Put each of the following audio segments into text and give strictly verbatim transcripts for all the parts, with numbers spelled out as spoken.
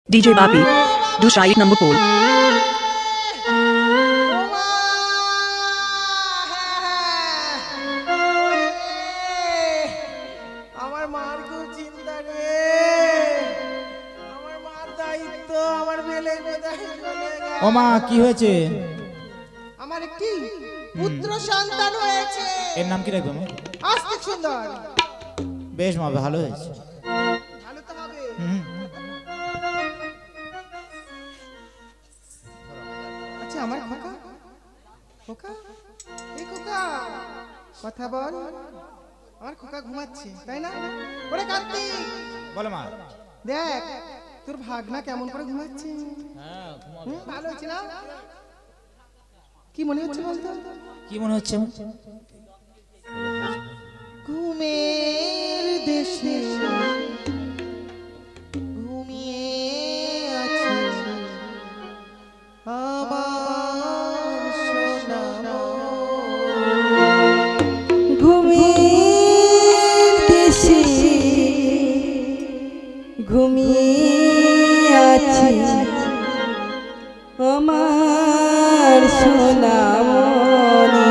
D J Bapi, do Shaik number pole. ওমা কি হয়েছে? আমার একটি পুত্র সন্তান হয়েছে। এর নাম কি রাখবো? আস্তিক সুন্দর। বেশ মা, ভালো হয়েছে। ভালো তো হবে। আচ্ছা আমার খোকা, খোকা, এই খোকা কথা বল। আমার খোকা ঘুমাচ্ছে তাই না? ওরে কার্তিক, বলো মা। দেখ তোর ভাগনা কেমন করে ঘুমাচ্ছে। হ্যাঁ ভালো হচ্ছে না? কি মনে হচ্ছে বলতো? কি মনে হচ্ছে? ঘুমের দেশে ঘুমিয়ে আছে আমার সোনা মন। ঘুমের দেশে ঘুমিয়ে আছে আমার সোনা মনি।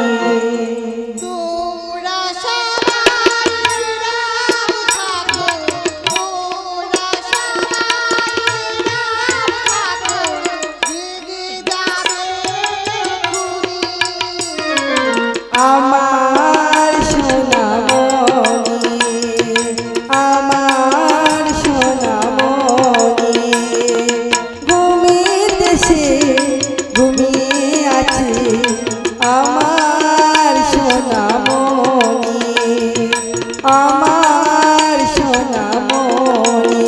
তোমরা সবাই রাত থাকো, তোমরা সবাই রাত থাকো, জেগে যাবে ঘুমিয়ে আমার সোনা মনি, আমার সোনা মনি। ঘুমের দেশে ঘুমিয়ে আছে আমার সোনা মনি, আমার সোনা মনি।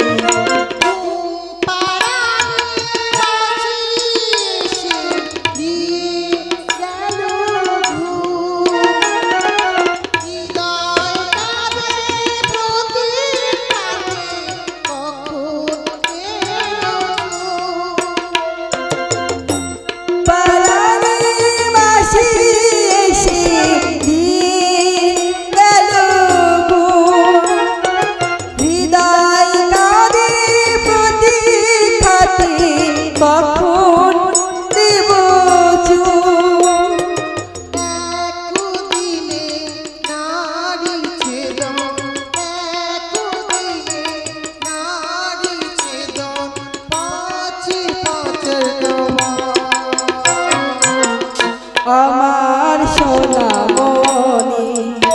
আমার সোনা মনি,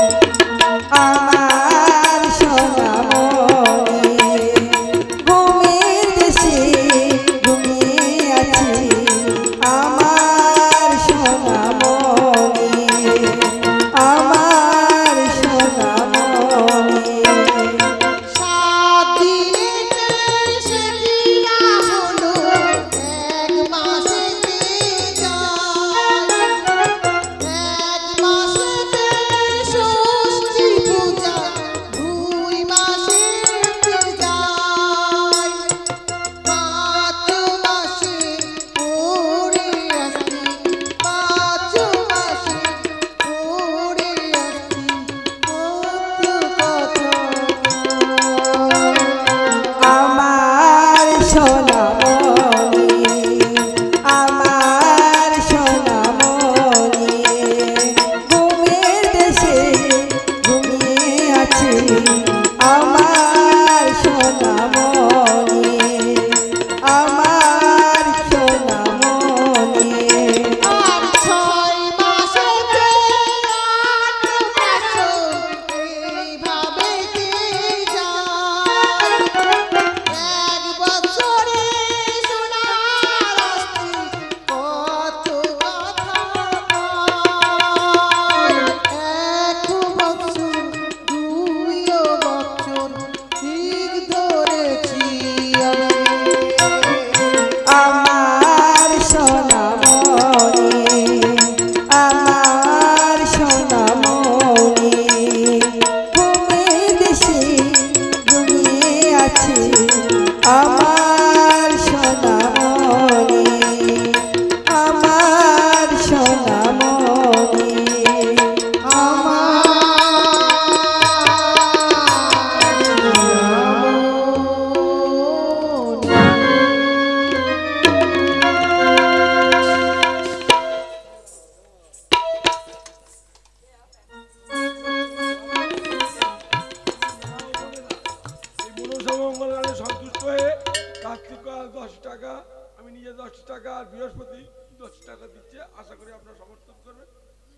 আমার সোনা মনি। ঘুমের দেশে ঘুমিয়ে আছে আমার সোনা মনি, আমার সোনা মনি। এক বছরে কার্তিক দশ টাকা, আমি নিজে দশ টাকা, আর বৃহস্পতি দশ টাকা দিচ্ছে। আশা করি আপনারা সমর্থন করবেন।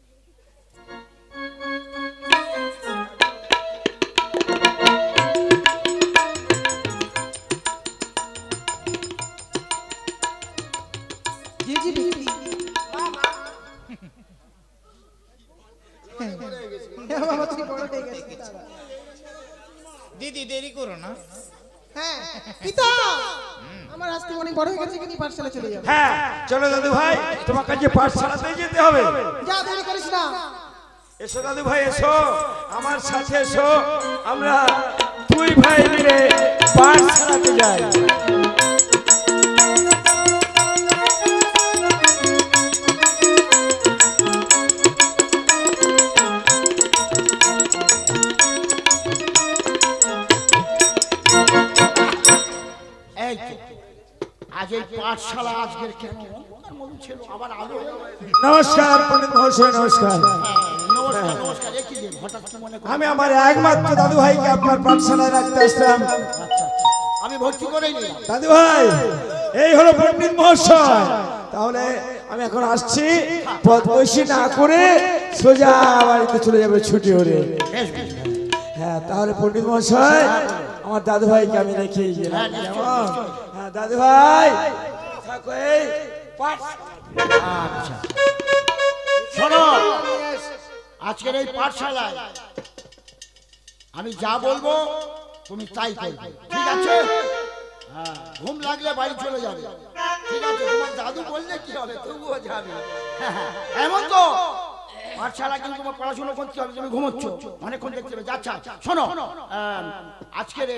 জি জি দিদি। হ্যাঁ বাবা, তুই বড় হয়ে গেছিস। দিদি দেরি করো না। হ্যাঁ পিতা, আমার আজকে অনেক বড় হয়ে গেছে, কিন্তু পাঠশালা চলে যাবে। হ্যাঁ চলো দাদু ভাই, তোমার কাছে পাঠশালাতে যেতে হবে। যা, দেরি করিস না। এসো দাদু ভাই, এসো আমার সাথে এসো, আমরা দুই ভাই মিলে পাঠশালাতে যাই। আজ এই পাঠশালা আজকের কেন ছিল আবার আলো। নমস্কার পণ্ডিত মহাশয়, নমস্কার। নমস্কার নমস্কার। একই দিন হঠাৎ মনে করে আমি আমার একমাত্র দাদু ভাইকে আপনার পাঠশালায় রাখতে আসলাম। আমি ভর্তি করেই নিলাম। দাদু ভাই, এই হলো পণ্ডিত মহাশয়। তাহলে আমি এখন আসছি, পথ বসি না করে সোজা বাড়িতে চলে যাবে ছুটি হলে। হ্যাঁ তাহলে পণ্ডিত মহাশয়, আমার দাদু ভাইকে আমি রেখে গেলাম। হ্যাঁ দাদু ভাই থাকো এই পাঠ। আচ্ছা শোনো, আজকের এই পাঠশালায় আমি যা বলবো তুমি তাই করবে, ঠিক আছে? হ্যাঁ, ঘুম লাগলে বাড়ি চলে যাবে, ঠিক আছে? তোমার দাদু বললে কি হবে, তবুও যাবে। এমন তো পাঠশালা কিন্তু তোমার পড়াশোনা করতে হবে, তুমি ঘুমোচ্ছ, অনেকক্ষণ দেখতে হবে। আচ্ছা শোনো, আজকের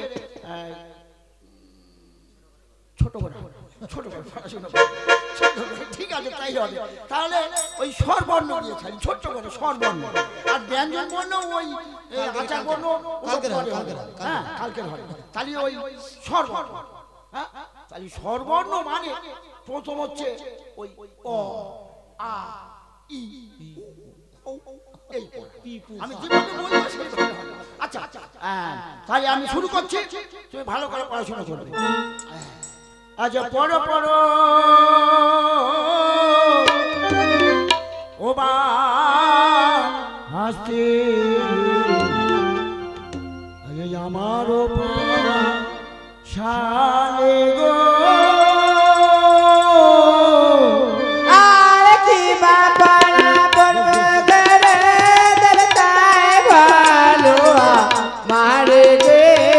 ছোট করে ছোট করে পড়াশোনা ছোট করে, ঠিক আছে? তাই হবে। তাহলে ওই স্বরবর্ণ দিয়ে খালি ছোট্ট করে স্বরবর্ণ, আর ব্যঞ্জন বর্ণ ওই আচার বর্ণ হ্যাঁ কালকের হবে। তাহলে ওই স্বরবর্ণ, হ্যাঁ তাহলে স্বরবর্ণ মানে প্রথম হচ্ছে ওই অ আ ই উ এই আমি যেভাবে বলবো সেভাবে হবে। আচ্ছা হ্যাঁ, তাহলে আমি শুরু করছি, তুমি ভালো করে পড়াশোনা করবে। আচ্ছা পড়ো পড়ো ও বা হাসতে, আরে আমারও শালে গো, আর কি বাবা বলবো করে দেবতায় ভালো মারে গে।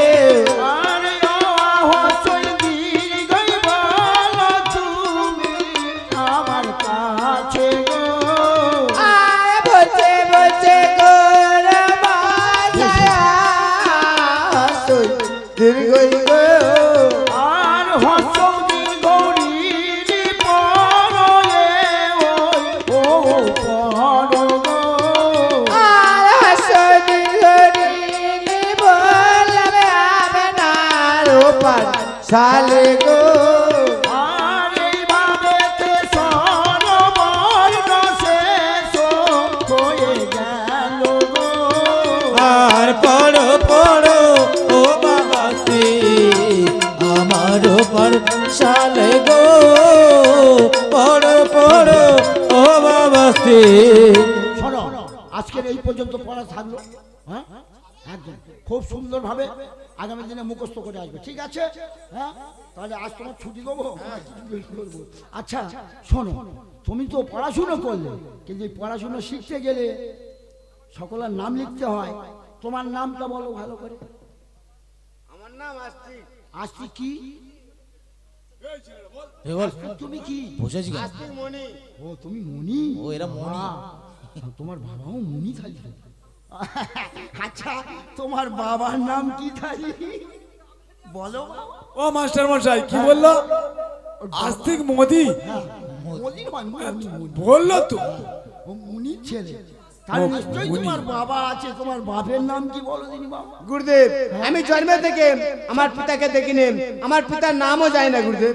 সালে গো আর এই ভাবেতে সরবর্ণ শেষ হয়ে গেল গো। আর পড়ো পড়ো ও বাবা শ্রী আমার পর সালে গো, পড়ো পড়ো ও বাবা শ্রী। শোনো, আজকের এই পর্যন্ত পড়া থাকলো, হ্যাঁ একদম খুব সুন্দর ভাবে আগামী দিনে মুখস্থ করে আসবে, ঠিক আছে? হ্যাঁ তাহলে আজ তোমার ছুটি দেবো। আচ্ছা শোনো, তুমি তো পড়াশুনো করলে, কিন্তু এই পড়াশুনো শিখতে গেলে সকলের নাম লিখতে হয়। তোমার নামটা বলো ভালো করে। আমার নাম আস্তিক। আস্তিক কি? তুমি কি? বুঝেছি কেন? আস্তিক মনি। ও তুমি মনি? ও এরা মনি। বাহ, তোমার বাবাও মনি থাকবে। আচ্ছা তোমার বাবার নাম কি থাকি বলো? ও মাস্টার মশাই কি বললো? আস্তিক মোদি মনি নয়, মনি, মনি। বললো তো। ও মুনির ছেলে, তাহলে নিশ্চয়ই তোমার বাবা আছে। তোমার বাপের নাম কি বলো দিনি বাবা? গুরুদেব, আমি জন্ম থেকে আমার পিতাকে দেখিনি, আমার পিতার নামও যায় না গুরুদেব।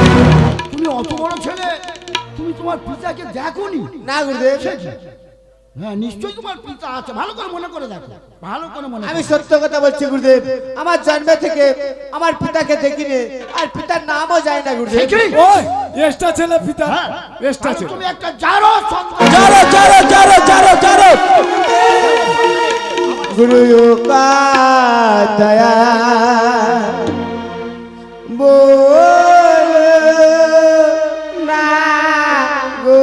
তুমি অত বড় ছেলে, তুমি তোমার পিতাকে দেখোনি? না গুরুদেব। হ্যাঁ নিশ্চয়ই তোমার পিতা আছে, ভালো করে মনে করে দেখো, ভালো করে মনে আমি সত্য কথা বলছি গুরুদেব, আমার জন্ম থেকে আমার পিতাকে দেখিনি, আর পিতার নামও যায় না গুরুদেব। ওই এক্সট্রা ছেলে পিতা, হ্যাঁ এক্সট্রা ছেলে। তুমি একটা জারো সন্তান। জারো জারো জারো জারো জারো गुरु का दया बोल ना गो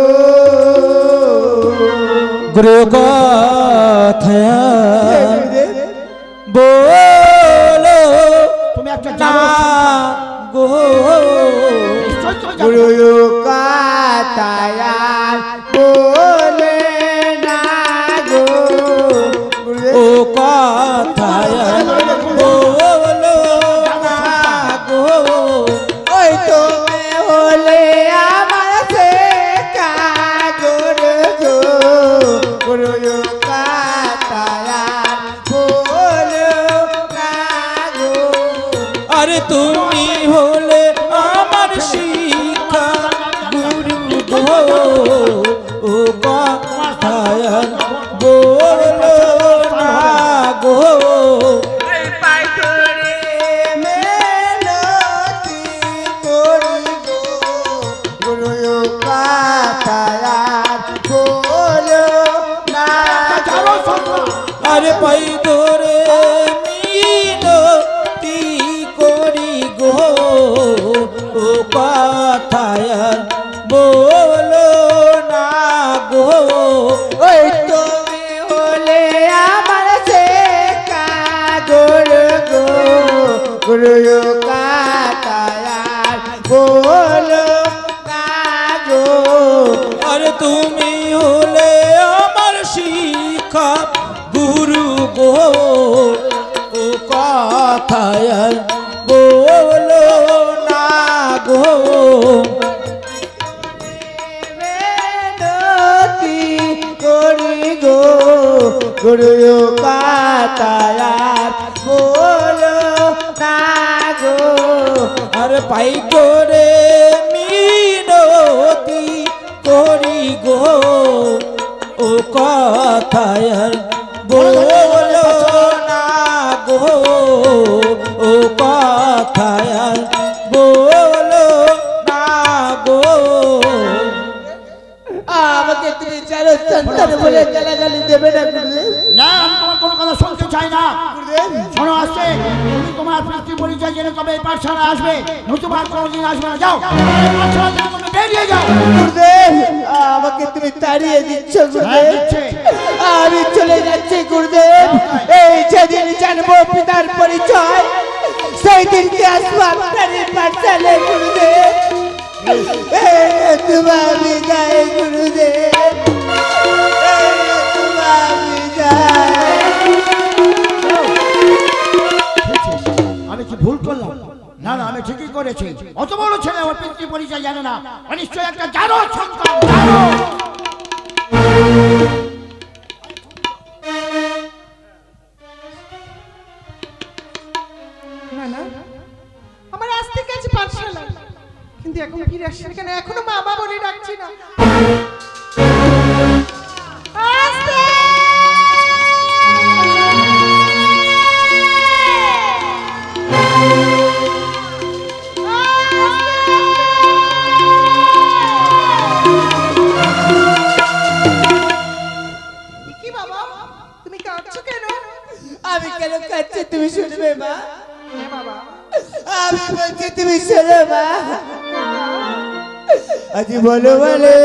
गुरु का थया बोलो তুমি একটা ना জারো गो নিশ্চয়ই তুমি জানো। गुरु का दया बोल ना गो ओ কথায় बोलो ना गो ওই তুমি হলে আমার সে কাগর গো গুরু কাতায়া বলো না গো अरे তুমি হলে আমার শিক্ষা গুরু গো ও কথায় बोलो ना गो মেনতি করি গো গুরু কাতায়া বলো না জারো সন্তান। अरे पाई धरे मिनती करी गो ओ কথায় बोलो ना गो ওই তুমি হলে আমার সে কাগর গো গুরু কাতায়া বলো না গো अरे তুমি হলে আমার শিক্ষা গুরু গো ও কথায় बोलो ना गो মেনতি করি গো গুরু কাতায়া বলো না গো अरे पाई करे मिनती करी गो ओ কথায় बोलो ना गो ओ কথায় बोलो ना गो আমাকে তুমি চারো সন্তান বলে গালাগালি দেবে না গুরুদেব না আমি তোমার কোনো কথা শুনতে চাই না। শোনো আসছে, তুমি তোমার পিতৃ পরিচয় জেনে তবে এই পাঠশালা আসবে, নতুবা আর কোনোদিন আসবে না। যাও এই পাঠশালা থেকে তুমি বেরিয়ে যাও। গুরুদেব আমাকে তুমি তাড়িয়ে দিচ্ছ হ্যাঁ, গুরুদেব দিচ্ছে। আমি চলে যাচ্ছি গুরুদেব এই যেদিন জানবো পিতার পরিচয় সেই দিনকে আসবো আপনার এই পাঠশালায় গুরুদেব তোমার বিদায় গুরুদেব তোমার বিদায় আমি কি ভুল করলাম? না না আমি ঠিকই করেছি। অত বড় ছেলে আমার পিতৃ পরিচয় জানে না, নিশ্চয়ই একটা জারো সন্তান। জারো না না আমার আসতে গেছে পাঠশালা, কিন্তু এখন ফিরে আসছে কেন? এখনো মা বাবা বলে ডাকছি না। আসতে কি বাবা তুমি কাঁদছো কেন? আমি কেন কাঁদছি তুমি শুনবে মা? হ্যাঁ বাবা আমি বলছি তুমি শোনো মা। আজ বলো বলে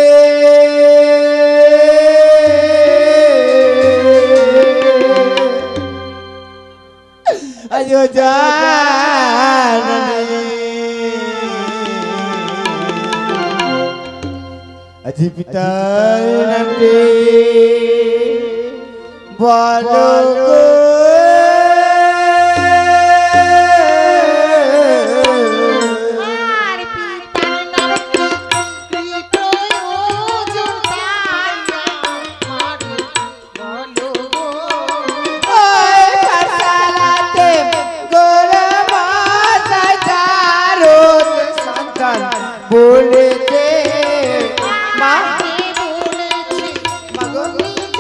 আজ জানি আজ পিতার নামে বলো গো বলে দে মা, মাগো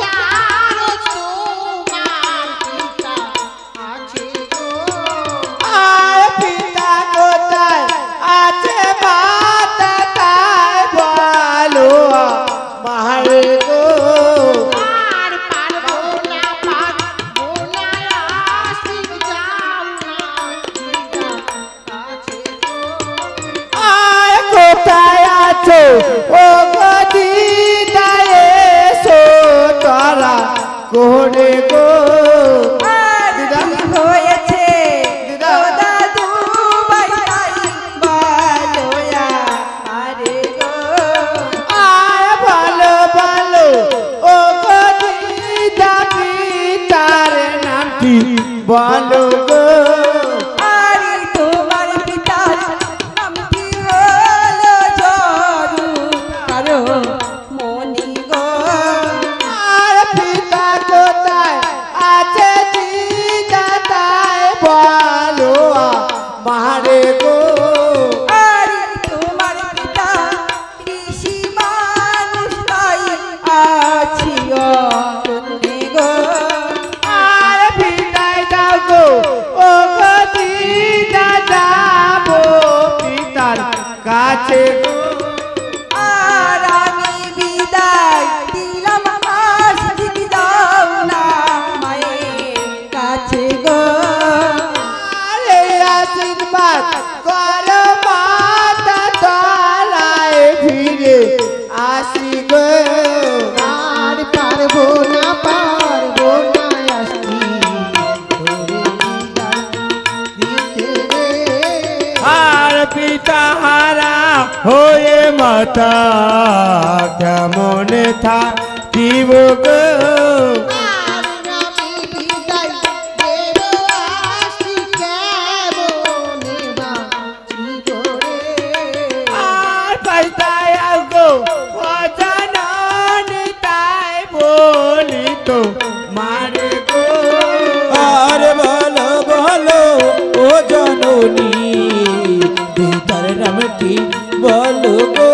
ও গদিদা এসো তারা কোরে গো দিদা হয়েছে দিদা দাদু ভাই তাই বলো আরে গো আয় ভালো ভালো ও গদিদা পিতার নামটি বলো গো আরে তোমার পিতার নাম কি হলো জরু কারো মনি গো আর পিতা কোথায় আছে দিদা তাই বলো মারে গো আরে তোমার পিতা ঋষি মানুষ তাই আছি অরণ্যে গো আর বিদায় দাও গো ও গো দিদা যাবো পিতার কাছে গো আর আমি বিদায় দিলাম আজ দিদি দাও না মায়ের কাছে গো আরে আশীর্বাদ করো মাতা তলায় ফিরে আসি গো আর পারবো না পারবো না আসি তোরে দিতে রে আর পিতা হারা হয়ে মাতা কেমন থাকিব গো আর আমি বিদায় দেব আসি কেমনে বাঁচি তোরে আর পাইতাই গো অজাননি তাই বলি তো মারে গো আর বলো বলো ও জননী পিতার নামটি বলো গো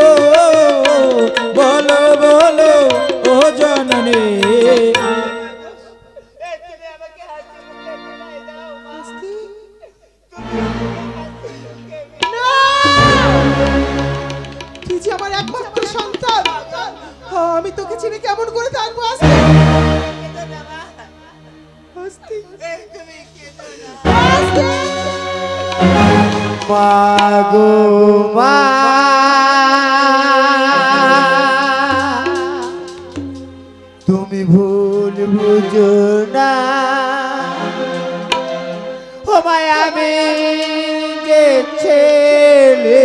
বলো বলো ও জননী তুই যে আমার একমাত্র সন্তান হ্যাঁ, আমি তোকে চিনে কেমন করে থাকবো আস্তে আস্তে আস্তে। মাগো মা তুমি ভুল বুঝো না ও মায় আমি যে ছেলে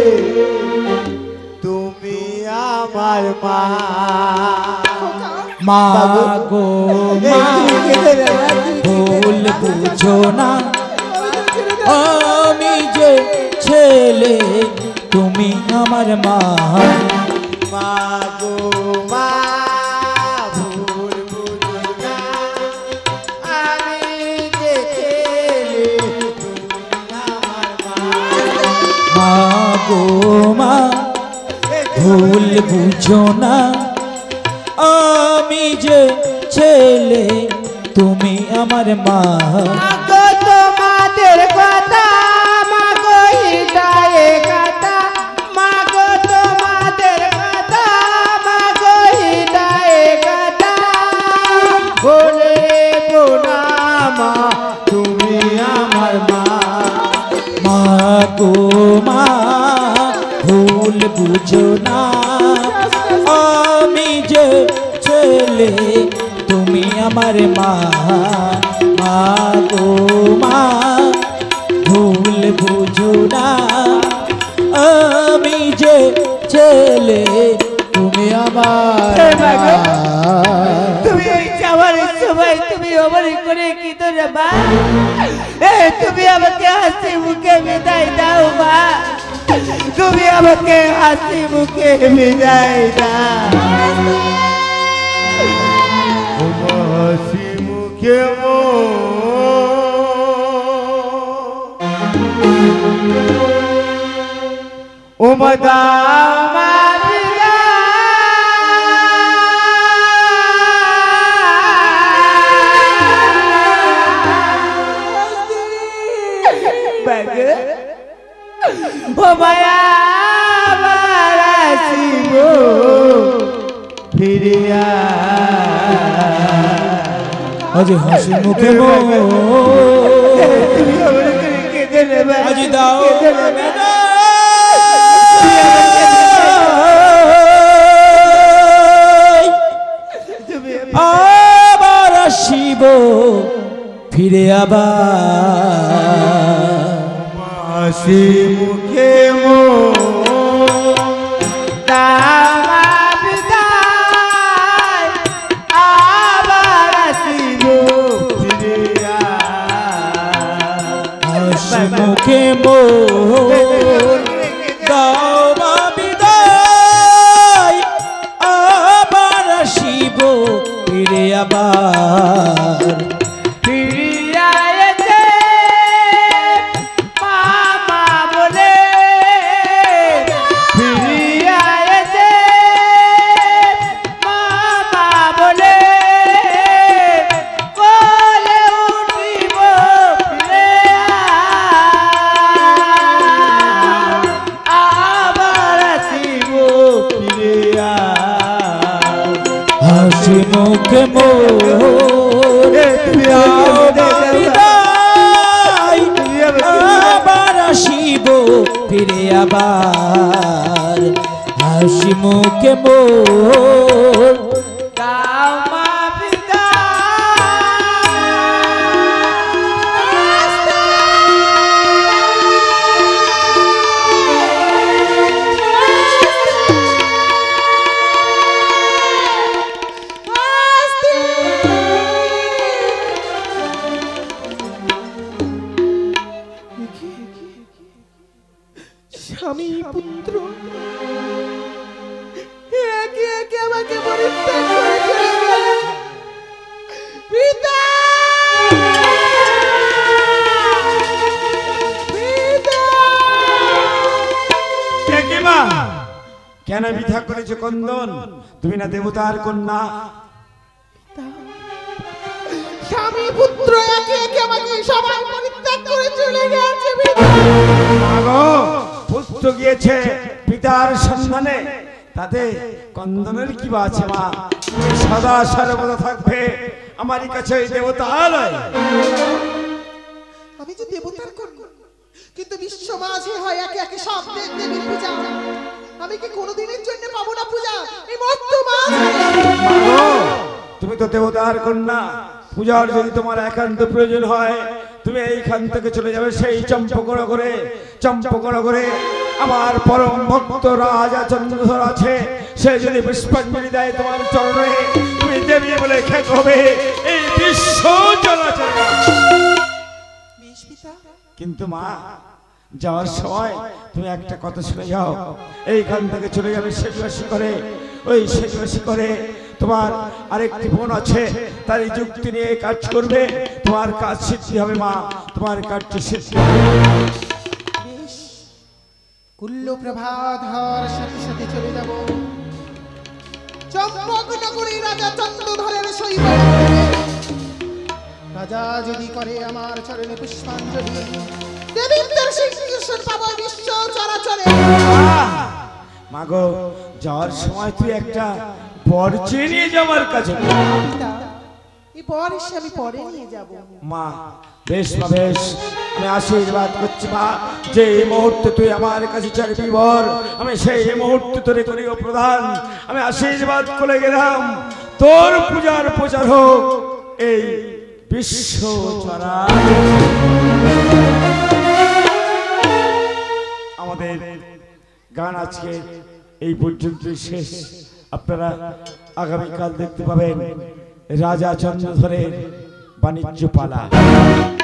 তুমি আমার মা মা গো মা ভুল বুঝো না আমি যে ছেলে তুমি আমার মা মাগো মা ভুল বুঝো না আমি যে ছেলে তুমি আমার মা মা গো মা ভুল বুঝো না আমি যে ছেলে তুমি আমার মা মাগো তোমাদের কথা মাগো হৃদয়ে কথা মাগো তোমাদের কথা মাগো হৃদয়ে কথা বলে বোনা মা তুমি আমার মা মা গো মা ভুল বুঝো না আমি যে ছেলে তুমি আমার মা মা গো মা ভুল বুঝো না আমি যে ছেলে তুমি আমার মা। তুমি এই যাওয়ার সময় তুমি আমার করে কি তোরে মা এ তুমি আমাকে হাসি মুখে বিদায় দাও মা তুমি আমাকে হাসি মুখে বিদায় দাও হাসি মুখে ও মদা ও মায়া বারাসিব ফিরিয়া আজি হাসি মুখে মো তুমি আমার করে কেঁদে নেবে আজি দাও কেঁদে নেবে। আবার হাসি মুখে মো দাওয়া বিদায় আবার আসিব ফিরিয়া হাসি মুখে মোর দাওয়া বিদায় আবার আসিব ফিরে আবার ফিরিয়া এসে মামা বলে ফিরিয়া এসে মামা বলে বলে উঠিব ফিরে আবার আসিব ফিরিয়া হাসি মুখে মোর বিদায় আবার আসিব ফিরে আবার হাসি মুখে মোর দাওয়া স্বামী পুত্র একে একে আমাকে পরিত্যাগ করে চলে গেল। পিতা পিতা কে মা কেন মিথ্যা করেছো কন্দন? তুমি না দেবতার কন্যা? স্বামী পুত্র একে একে আমাকে সবাই পরিত্যাগ করে চলে গেছে। পিতা মাগো পুত্র গিয়েছে পিতার সন্ধানে, তাতে কন্দনের কি বা আছে মা? তুমি সদা সর্বদা থাকবে আমারই কাছে এই দেবতালয়। আমি যে দেবতার কন্যা, কিন্তু বিশ্ব মাঝে হয় একে একে সব দেব দেবীর পূজা। আমি কি কোনোদিনের জন্য পাবো না পূজা? এই মর্ত মাঝে মাগো তুমি তো দেবতার কন্যা, পূজার যদি তোমার একান্ত প্রয়োজন হয় তুমি এইখান থেকে চলে যাবে সেই চম্পকনগরে। চম্পকনগরে আমার পরম ভক্ত রাজা চন্দ্রধর আছে, সে যদি পুষ্পাঞ্জলি দেয় তোমার চরণে তুমি দেবী বলে খ্যাত হবে এই বিশ্ব চলাচল। বেশ পিতা, কিন্তু মা যাওয়ার সময় তুমি একটা কথা শুনে যাও, এইখান থেকে চলে যাবে সেজবাসী করে। ওই সেজবাসী করে তোমার আরেকটি বোন আছে, তার এই যুক্তি নিয়ে কাজ করবে, তোমার কাজ সিদ্ধি হবে মা, তোমার কার্য সিদ্ধি হবে। বেশ কুল্ল প্রভাধর সাথে সাথে চলে যাব চম্পক নগরী রাজা চন্দ্রধরের শৈব। রাজা যদি করে আমার চরণে পুষ্পাঞ্জলি, দেবীদের সিংহাসন পাবো বিশ্ব চরাচরে। মাগো যাওয়ার সময় তুই একটা বর চেয়ে নিয়ে যাওয়ার কাছে। পিতা, এই বর এসে আমি পরে নিয়ে যাব। মা বেশ মা বেশ, আমি আশীর্বাদ করছি মা, যে এই মুহূর্তে তুই আমার কাছে চাইবি বর, আমি সেই মুহূর্তে তোরে করিও প্রদান। আমি আশীর্বাদ করে গেলাম তোর পূজার প্রচার হোক এই বিশ্ব চরা। আমাদের গান আজকে এই পর্যন্ত শেষ। আপনারা আগামীকাল দেখতে পাবেন রাজা চন্দ্রধরের বাণিজ্য পালা।